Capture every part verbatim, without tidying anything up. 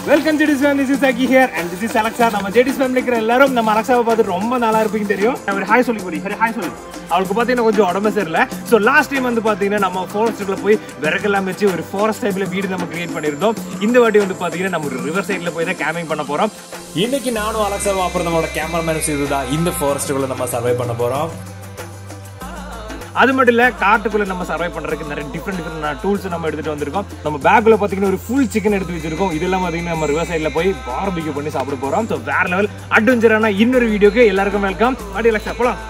Welcome to Jedis Family. This is Saki here and this is Alexa. நம்ம Jedis Family க்கு எல்லாரும் நம்ம அலெக்சாவை பார்த்து ரொம்ப நாளா இருப்பீங்க தெரியும். ஒரு ஹாய் சொல்லி போடி. ஒரு ஹாய் சொல்லு. அவளுக்கு பாத்தீங்கன்னா கொஞ்சம் உடம்பு சரியில்லை. சோ லாஸ்ட் டைம் வந்து பாத்தீங்கன்னா நம்ம ஃபாரஸ்ட்க்குள்ள போய் விறகெல்லாம் வச்சு ஒரு ஃபாரஸ்ட் டைப்ல வீடு நம்ம கிரியேட் பண்ணிருந்தோம். இந்த வாட்டி வந்து பாத்தீங்கன்னா நம்ம ஒரு ரிவர் சைடுல போய் தான் கேம்பிங் பண்ண போறோம். இன்னைக்கு நானும் அலெக்சாவும் அப்புறம் நம்மளோட கேமராமேன் இதுதான் இந்த ஃபாரஸ்ட்க்குள்ள நம்ம சர்வை பண்ண போறோம். அது மட்டும் இல்ல காட்டுக்குள்ள நம்ம சர்வை பண்றதுக்கு நிறைய டிஃபரெண்ட் டிஃபரெண்ட் டூல்ஸ் நம்ம எடுத்துட்டு வந்திருக்கோம். நம்ம பேக்ல பாத்தீங்கன்னா ஒரு ஃபுல் சிக்கன் எடுத்து வச்சிருக்கோம். இதெல்லாம் பாத்தீங்கன்னா நம்ம ரிவர் சைடுல போய் பார்பிக்யூ பண்ணி சாப்பிட போறோம். சோ வேற லெவல் அட்வென்ச்சரான இன்னொரு வீடியோக்கு எல்லாருக்கும் வெல்கம். வாடி அலெக்சா போலாம்.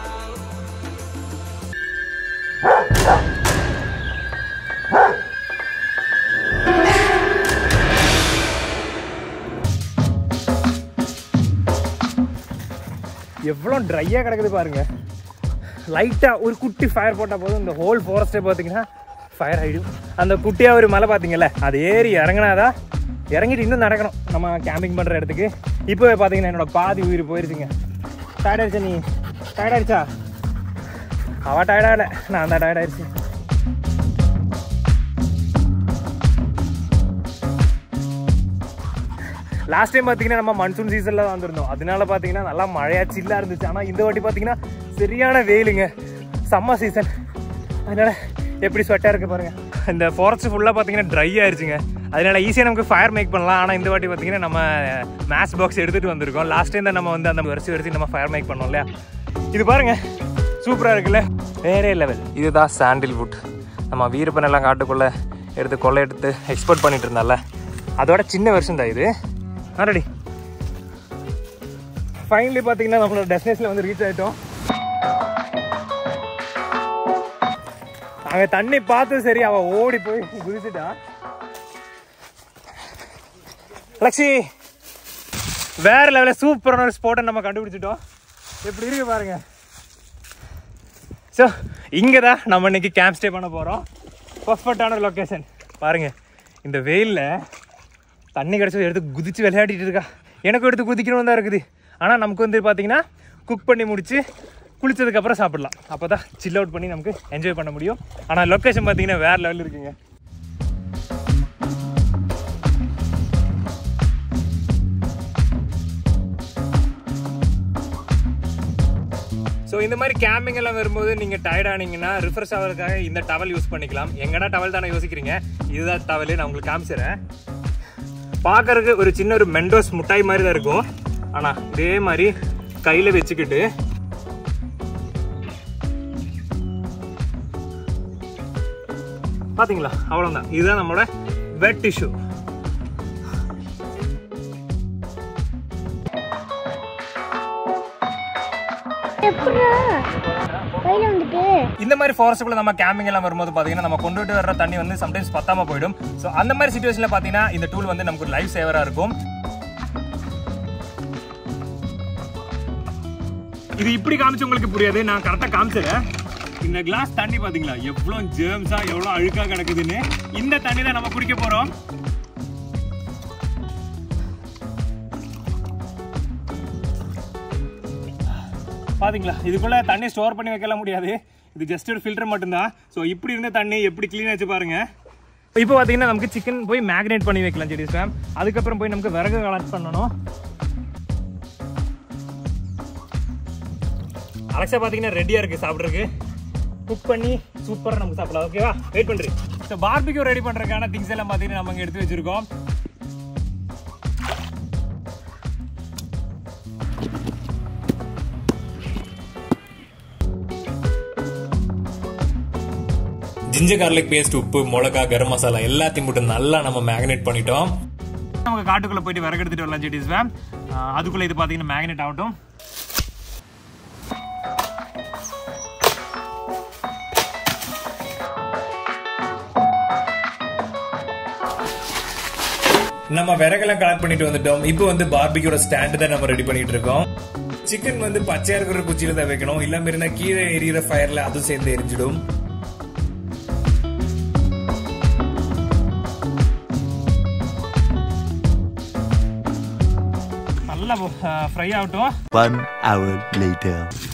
எவ்வளவு ட்ரையா கிடக்குது பாருங்க. லைட்டா ஒரு குட்டி ஃபயர் போட்டால் போதும் இந்த ஹோல் ஃபாரஸ்ட்டே பார்த்தீங்கன்னா ஃபயர் ஆகிடும். அந்த குட்டியாக ஒரு மலை பார்த்தீங்கல்ல அது ஏறி இறங்கினாதான் இறங்கிட்டு இன்னும் நடக்கணும் நம்ம கேம்பிங் பண்ணுற இடத்துக்கு. இப்போவே பார்த்தீங்கன்னா என்னோட பாதி உயிர் போயிருச்சுங்க. டயர்டாயிருச்சா நீ? டயர்டாயிருச்சா? அவள் டயர்டாகல, நான் தான் டயர்டாயிருச்சு. லாஸ்ட் டைம் பார்த்தீங்கன்னா நம்ம மன்சூன் சீசனில் தான் வந்திருந்தோம். அதனால பார்த்தீங்கன்னா நல்லா மழையாக சில்லாக இருந்துச்சு. ஆனால் இந்த வாட்டி பார்த்தீங்கன்னா சரியான வெயிலுங்க, சம்மர் சீசன். அதனால எப்படி ஸ்வெட்டாக இருக்குது பாருங்கள். இந்த ஃபாரஸ்ட் ஃபுல்லாக பார்த்தீங்கன்னா ட்ரை ஆயிடுச்சுங்க. அதனால ஈஸியாக நமக்கு ஃபயர் மேக் பண்ணலாம். ஆனால் இந்த வாட்டி பார்த்தீங்கன்னா நம்ம மேட்ச் பாக்ஸ் எடுத்துகிட்டு வந்திருக்கோம். லாஸ்ட் டைம் தான் நம்ம வந்து அந்த வரிசை வரிசை நம்ம ஃபயர் மேக் பண்ணோம் இல்லையா. இது பாருங்கள் சூப்பராக இருக்குல்ல, வேறே லெவல். இதுதான் சாண்டில்வுட். நம்ம வீரப்பனெல்லாம் காட்டுக்குள்ளே எடுத்து கொள்ளை எடுத்து எக்ஸ்போர்ட் பண்ணிட்டு இருந்தால அதோட சின்ன வெர்ஷன் தான் இது. ஆல்ரெடி ஃபைனலி பார்த்தீங்கன்னா நம்மளோட டெஸ்டினேஷனில் வந்து ரீச் ஆகிட்டோம். அங்கே தண்ணி பார்த்து சரி அவள் ஓடி போய் குதிச்சுட்டான். லக்ஷி வேற லெவலில் சூப்பரான ஒரு ஸ்பாட்டை நம்ம கண்டுபிடிச்சிட்டோம். எப்படி இருக்கு பாருங்க. ஸோ இங்கே தான் நம்ம இன்னைக்கு கேம்ப் ஸ்டே பண்ண போகிறோம். பர்ஃபெக்டான ஒரு லொக்கேஷன் பாருங்க. இந்த வெயிலில் தண்ணி கிடச்சது எடுத்து குதிச்சு விளையாடிட்டு இருக்கா. எனக்கும் எடுத்து குதிக்கணும்னு தான் இருக்குது. ஆனால் நமக்கு வந்து பார்த்தீங்கன்னா குக் பண்ணி முடிச்சு குளிச்சதுக்கப்புறம் சாப்பிடலாம். அப்போ தான் சில் அவுட் பண்ணி நமக்கு என்ஜாய் பண்ண முடியும். ஆனால் லொக்கேஷன் பார்த்தீங்கன்னா வேறு லெவலில் இருக்குங்க. ஸோ இந்த மாதிரி கேம்பிங் எல்லாம் வரும்போது நீங்கள் டயர்ட் ஆனீங்கன்னா ரிஃப்ரெஷ் ஆகிறதுக்காக இந்த டவல் யூஸ் பண்ணிக்கலாம். எங்கன்னா டவல் தானே யோசிக்கிறீங்க, இதுதான் டவல். நான் உங்களுக்கு காமிச்சிடுறேன். பார்க்கறதுக்கு ஒரு சின்ன ஒரு மெண்டோஸ் முட்டாய் மாதிரி தான் இருக்கும். ஆனால் இதே மாதிரி கையில் வச்சுக்கிட்டு பார்த்தீங்களா, அவ்வளோதான். இதுதான் நம்மளோட வெட் டிஷ்யூ. இந்த மாதிரி ஃபாரஸ்ட்டுக்குள்ள நம்ம கேம்பிங் எல்லாம் வரும்போது பார்த்தீங்கன்னா நம்ம கொண்டுட்டு வர்ற தண்ணி வந்து சம்டைம்ஸ் பத்தாம போயிடும். ஸோ அந்த மாதிரி சிச்சுவேஷன்ல பார்த்தீங்கன்னா இந்த டூல் வந்து நமக்கு லைஃப் சேவரா இருக்கும். இது இப்படி காமிச்சு உங்களுக்கு புரியாது, நான் கரெக்டாக காமிச்சிடுறேன். இந்த கிளாஸ் தண்ணி பார்த்தீங்களா எவ்வளோ ஜெர்ம்ஸா எவ்வளோ அழுக்கா கிடக்குதுன்னு. இந்த தண்ணி தான் நம்ம குடிக்க போறோம். பாத்தீங்களா, இதுக்குள்ள தண்ணி ஸ்டோர் பண்ணி வைக்கலாம் முடியாது. இது ஜஸ்ட் ஒரு ஃபில்டர் மட்டும்தான். ஸோ இப்படி இருந்த தண்ணி எப்படி கிளீன் ஆச்சு பாருங்க. இப்போ பார்த்தீங்கன்னா நமக்கு சிக்கன் போய் மேக்னேட் பண்ணி வைக்கலாம் ஜெடிஸ் ஃபேம். அதுக்கப்புறம் போய் நமக்கு விறகு கலெக்ட் பண்ணணும். அலெக்சா பார்த்தீங்கன்னா ரெடியாக இருக்குது சாப்பிட்றதுக்கு. குக் பண்ணி சூப்பராக நமக்கு சாப்பிடலாம். ஓகேவா, வெயிட் பண்ணுறேன். ஸோ பார்பிக்யூ ரெடி பண்ணுறதுக்கான திங்ஸ் எல்லாம் பார்த்தீங்கன்னா நம்ம இங்கே எடுத்து வச்சிருக்கோம். ஜிஞ்சர் கார்லிக் பேஸ்ட், உப்பு, மிளகா, கரம் மசாலா எல்லாத்தையும் போட்டு நல்லா நம்ம மேக்னேட் பண்ணிட்டோம். நம்ம காட்டுக்குள்ள போயிட்டு விறகு எடுத்துட்டு வரலாம் ஜெடிஸ் ஃபேம். அதுக்குள்ள இது பாத்தீங்கன்னா மேக்னேட் ஆகட்டும். நம்ம விறகெல்லாம் கலெக்ட் பண்ணிட்டு வந்துட்டோம். இப்போ வந்து பார்பிக்யூட ஸ்டாண்ட் தான் நம்ம ரெடி பண்ணிட்டு இருக்கோம். சிக்கன் வந்து பச்சையா இருக்கிற குச்சியில தான் வைக்கணும், இல்லாம இருந்தா கீழே எரியிற ஃபயர்ல அதுவும் சேர்ந்து எரிஞ்சிடும். நல்லா ஃப்ரை ஆகட்டும். One hour later.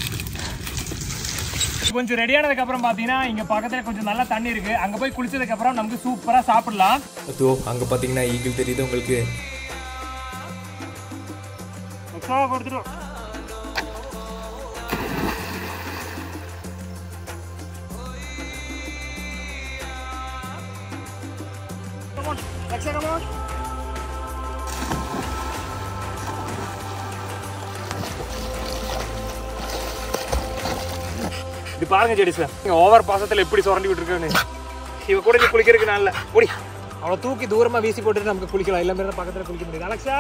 கொஞ்சம் ரெடியானதுக்கு அப்புறம் பாத்தீங்கன்னா இங்க பக்கத்துல கொஞ்சம் நல்ல தண்ணி இருக்கு. அங்க போய் குளிச்சதுக்கு அப்புறம் நமக்கு சூப்பரா சாப்பிடலாம். அதோ அங்க பாத்தீங்கன்னா ஈகிள் தெரியுது உங்களுக்கு. அலெக்ஸா கொடுத்துடும். Come on, Alexa, come on. இது பாருங்க ஜெடிஸ், நீங்க ஓவர் பாசத்துல எப்படி சுரண்டி விட்டுருக்கான்னு. இவ கூட நீ குளிக்கிறதுக்கு நல்ல ஓடி அவளை தூக்கி தூரமா வீசி போட்டுட்டு நமக்கு குளிக்கலாம். எல்லா பேரும் பக்கத்துல குளிக்க முடியாது. அலெக்ஸா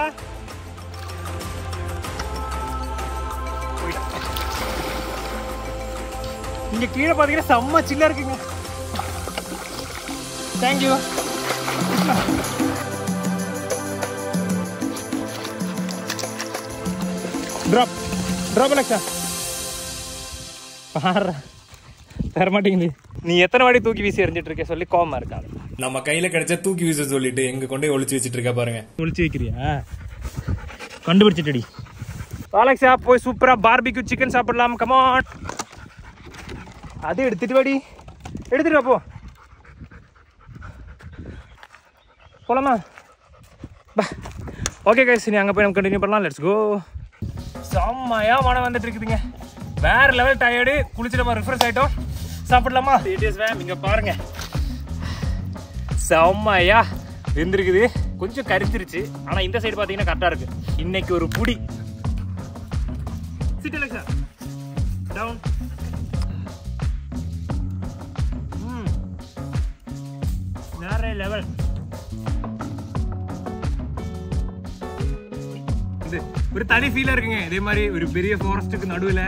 இங்க கீழே பாத்தீங்கன்னா செம்ம சில்லா இருக்குங்க. தேங்க்யூ. Drop drop Alexa. பாரு தர மாட்டேங்குது. நீ எத்தனை வாட்டி தூக்கி வீசி எறிஞ்சிட்டு இருக்க சொல்லி கோவமா இருக்காது. நம்ம கையில கிடைச்சா தூக்கி வீச சொல்லிட்டு எங்க கொண்டு ஒளிச்சு வச்சிட்டு இருக்கா பாருங்க. ஒளிச்சு வைக்கிறியா? கண்டுபிடிச்சிட்டடி. அலெக்ஸா போய் சூப்பரா பார்பிக்யூ சிக்கன் சாப்பிடலாம். கமான். அது எடுத்துட்டு வாடி. எடுத்துட்டு வா போ. போலாமா? பா. ஓகே கைஸ், நீ அங்க போய் நம்ம கண்டினியூ பண்ணலாம். Let's go. செம்மையா மனம் வந்துட்டு இருக்குதுங்க. வேற லெவல் டயர்டு. குளிச்சு நம்ம ரிஃப்ரெஷ் ஆயிட்டோம். சாப்பிடலாமா? இட்ஸ் மேம் இங்க பாருங்க. செம்மையா வெந்திருக்குது. கொஞ்சம் கரிச்சிருச்சு. ஆனா இந்த சைடு பாத்தீங்கன்னா கரெக்டா இருக்கு. இன்னைக்கு ஒரு புடி. Sit Alexa. டவுன். ம். வேற லெவல். இது ஒரு தனி ஃபீலா இருக்குங்க. இதே மாதிரி ஒரு பெரிய ஃபாரஸ்ட்டுக்கு நடுவுல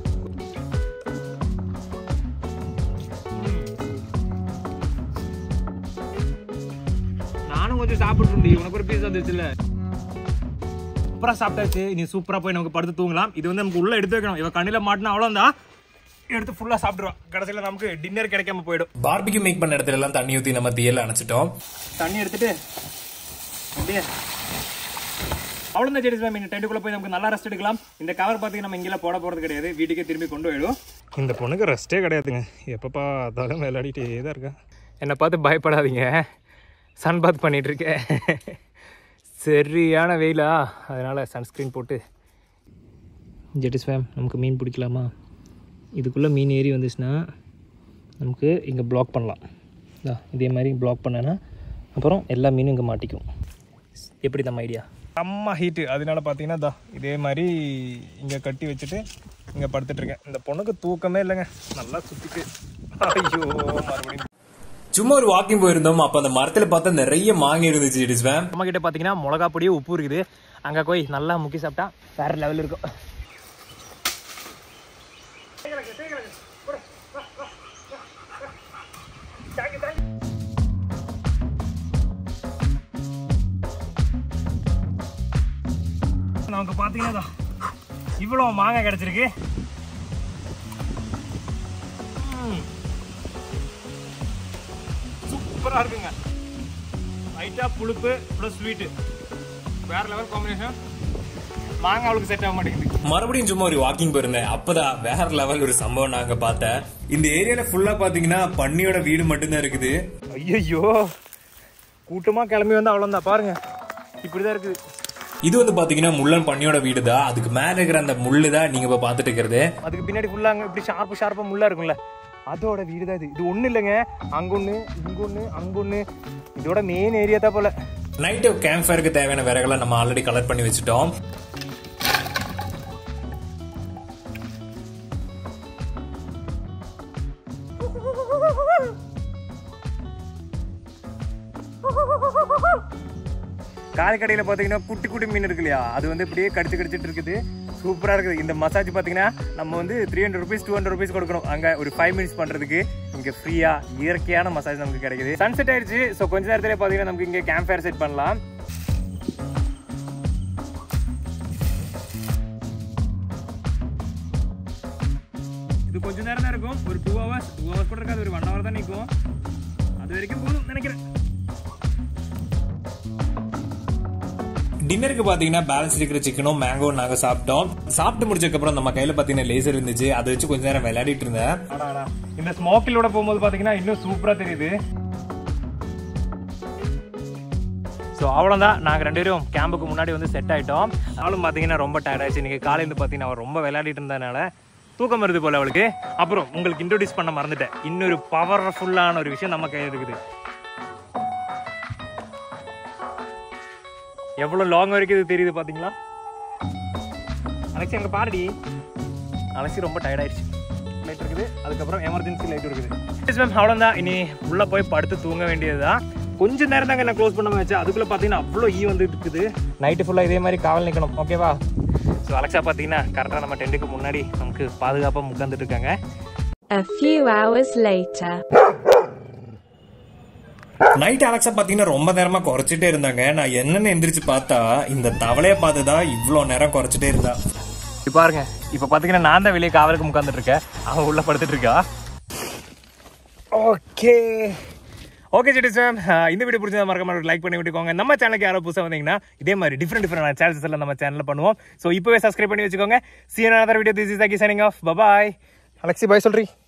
கொஞ்சம் சாப்பிட்டு உனக்கு ஒரு பீஸ் வந்துச்சுல்ல. சூப்பரா சாப்பிட்டாச்சு. நீ சூப்பரா போய் நமக்கு படுத்து தூங்கலாம். இது வந்து நமக்கு உள்ள எடுத்து வைக்கணும். இவ கண்ணில மாட்டினா அவ்வளவுதான், எடுத்து ஃபுல்லா சாப்பிடுவோம். கடைசியில நமக்கு டின்னர் கிடைக்காம போயிடும். பார்பிக்யூ மேக் பண்ண இடத்துல எல்லாம் தண்ணி ஊத்தி நம்ம தீயல அணைச்சிட்டோம். தண்ணி எடுத்துட்டு அப்படியே அவ்வளவுதான் ஜெடிஸ் மேம். இந்த டென்ட்டுக்குள்ள போய் நமக்கு நல்லா ரெஸ்ட் எடுக்கலாம். இந்த கவர் பாத்தீங்கன்னா நம்ம இங்கெல்லாம் போட போறது கிடையாது. வீட்டுக்கே திரும்பி கொண்டு போயிடும். இந்த பொண்ணுக்கு ரெஸ்டே கிடையாதுங்க. எப்பப்பா அதாலும் விளையாடிட்டே தான் இருக்கா. என்னை பார்த்து பயப்படாதீங்க. சன் பாத் பண்ணிட்டு இருக்கேன். சரியான வெயிலா, அதனால சன்ஸ்கிரீன் போட்டு. ஜெட்டிஸ் ஃபேம் நமக்கு மீன் பிடிக்கலாமா? இதுக்குள்ளே மீன் ஏறி வந்துச்சுன்னா நமக்கு இங்கே பிளாக் பண்ணலாம். இதே மாதிரி பிளாக் பண்ணேன்னா அப்புறம் எல்லா மீனும் இங்கே மாட்டிக்கும். எப்படி நம்ம ஐடியா? அம்மா ஹீட்டு, அதனால பார்த்தீங்கன்னா தா இதே மாதிரி இங்கே கட்டி வச்சுட்டு இங்கே படுத்துட்ருக்கேன். இந்த பொண்ணுக்கு தூக்கமே இல்லைங்க. நல்லா சுற்றிட்டு ஐயோ மறுபடியும் சும்மா ஒரு வாக்கிங் போயிருந்தோம். அப்ப அந்த மரத்துல பார்த்தா நிறைய மாங்கி இருந்துச்சு. நம்ம கிட்ட பாத்தீங்கன்னா மிளகா பொடியும் உப்பு இருக்குது. அங்க போய் நல்லா முக்கி சாப்பிட்டா வேற லெவல் இருக்கும். நமக்கு பாத்தீங்கன்னா இவ்வளவு மாங்காய் கிடைச்சிருக்கு. சூப்பரா இருக்குங்க. லைட்டா புளிப்பு பிளஸ் ஸ்வீட், வேற லெவல் காம்பினேஷன். மாங்காய் அவளுக்கு செட் ஆக மாட்டேங்குது. மறுபடியும் சும்மா ஒரு வாக்கிங் போயிருந்தேன். அப்பதான் வேற லெவல் ஒரு சம்பவம் நாங்க பார்த்தேன். இந்த ஏரியால ஃபுல்லா பாத்தீங்கன்னா பன்னியோட வீடு மட்டும்தான் இருக்குது. ஐயோ கூட்டமா கிளம்பி வந்து அவ்வளவுதான். பாருங்க இப்படிதான் இருக்குது. இது வந்து பாத்தீங்கன்னா முள்ளன் பன்னியோட வீடு தான். அதுக்கு மேல இருக்கிற அந்த முள்ளு தான் நீங்க இப்ப பாத்துட்டு இருக்கிறது. அதுக்கு பின்னாடி ஃபுல்லா இப்படி ஷார்ப்பு ஷார்ப்பா முள்ளா இருக்கும்ல, அதோட வீடு தான் இது. இது ஒண்ணு இல்லைங்க, அங்க ஒண்ணு இங்க ஒண்ணு அங்க ஒண்ணு. இதோட மெயின் ஏரியா தான் போல. நைட்டு கேம்ப் ஃபயருக்கு தேவையான விறகுகளை நம்ம ஆல்ரெடி கலெக்ட் பண்ணி வச்சுட்டோம். காரைக்கடையில் பார்த்தீங்கன்னா குட்டி குட்டி மீன் இருக்கு இல்லையா, அது வந்து இப்படியே கடிச்சு கடிச்சிட்டு இருக்குது. சூப்பராக இருக்குது. இந்த மசாஜ் பார்த்தீங்கன்னா நம்ம வந்து three hundred rupees two hundred rupees கொடுக்கணும். அங்கே ஒரு ஃபைவ் மினிட்ஸ் பண்ணுறதுக்கு இங்கே ஃப்ரீயாக இயற்கையான மசாஜ் நமக்கு கிடைக்குது. சன்செட் ஆயிடுச்சு. ஸோ கொஞ்ச நேரத்திலே பார்த்தீங்கன்னா நமக்கு இங்கே கேம்ப் ஃபயர் செட் பண்ணலாம். இது கொஞ்ச நேரம் தான் இருக்கும், ஒரு டூ ஹவர்ஸ் டூ ஹவர்ஸ் கூட இருக்காது, ஒரு ஒன் ஹவர் தான் நிற்கும். அது வரைக்கும் போதும் நினைக்கிறேன். டின்னருக்கு பாத்தீங்கன்னா பேலன்ஸ் இருக்கிற சிக்கனும் மேங்கோ நாங்க சாப்பிட்டோம். சாப்பிட்டு முடிச்சதுக்கு அப்புறம் நம்ம கையில பாத்தீங்கன்னா லேசர் இருந்துச்சு, அதை வச்சு கொஞ்ச நேரம் விளையாடிட்டு இருந்தேன். இந்த ஸ்மோக்கிலோட போகும்போது பாத்தீங்கன்னா இன்னும் சூப்பரா தெரியுது. ஸோ அவ்வளோதான், நாங்கள் ரெண்டு பேரும் கேம்புக்கு முன்னாடி வந்து செட் ஆகிட்டோம். அவளும் பார்த்தீங்கன்னா ரொம்ப டயர்ட் ஆயிடுச்சு. இன்றைக்கி காலையிலேருந்து பார்த்தீங்கன்னா அவள் ரொம்ப விளையாடிட்டு இருந்ததுனால தூக்கம் வருது போல் அவளுக்கு. அப்புறம் உங்களுக்கு இன்ட்ரோடியூஸ் பண்ண மறந்துட்டேன், இன்னொரு பவர்ஃபுல்லான ஒரு விஷயம் நம்ம கையில் இருக்குது. எவ்வளோ லாங் வரைக்கும் இது தெரியுது பார்த்தீங்களா? அலெக்சி அங்கே பாருடி. அலெக்சி ரொம்ப டயர்ட் ஆயிடுச்சு. லைட் இருக்குது, அதுக்கப்புறம் எமர்ஜென்சி லைட் இருக்குது. மேம் அவ்வளோதான், இனி உள்ளே போய் படுத்து தூங்க வேண்டியது தான். கொஞ்சம் நேரம் தாங்க என்ன க்ளோஸ் பண்ண வச்சு, அதுக்குள்ளே பார்த்தீங்கன்னா அவ்வளோ ஈ வந்து இருக்குது. நைட்டு ஃபுல்லாக இதே மாதிரி காவல் நிற்கணும், ஓகேவா? ஸோ அலெக்ஸா பார்த்தீங்கன்னா கரெக்டாக நம்ம டென்ட்டுக்கு முன்னாடி நமக்கு பாதுகாப்பாக உட்காந்துட்டு இருக்காங்க. A few hours later. Night Alexa பாத்தீங்கன்னா ரொம்ப நேரமா குறைச்சிட்டே இருந்தாங்க. நான் என்னன்னு எந்திரிச்சு பார்த்தா இந்த தவளைய பார்த்துதான் இவ்வளோ நேரம் குறைச்சிட்டே இருந்தா. இப்போ பாருங்க, இப்போ பார்த்தீங்கன்னா நான் தான் வெளியே காவலுக்கு உட்காந்துட்டு இருக்கேன், அவன் உள்ள படுத்துட்டு இருக்கா. ஓகே ஓகே ஜெடிஸ் மேம், இந்த வீடியோ பிடிச்சா மறக்காம லைக் பண்ணி விட்டுக்கோங்க. நம்ம சேனலுக்கு யாரோ புதுசாக வந்தீங்கன்னா இதே மாதிரி டிஃப்ரெண்ட் டிஃப்ரெண்ட் சேனல்ஸ் எல்லாம் நம்ம சேனலில் பண்ணுவோம். ஸோ இப்போவே சப்ஸ்கிரைப் பண்ணி வச்சுக்கோங்க. See you in another video. This is Aki signing off. Bye bye. Alexi, bye சொல்றீ.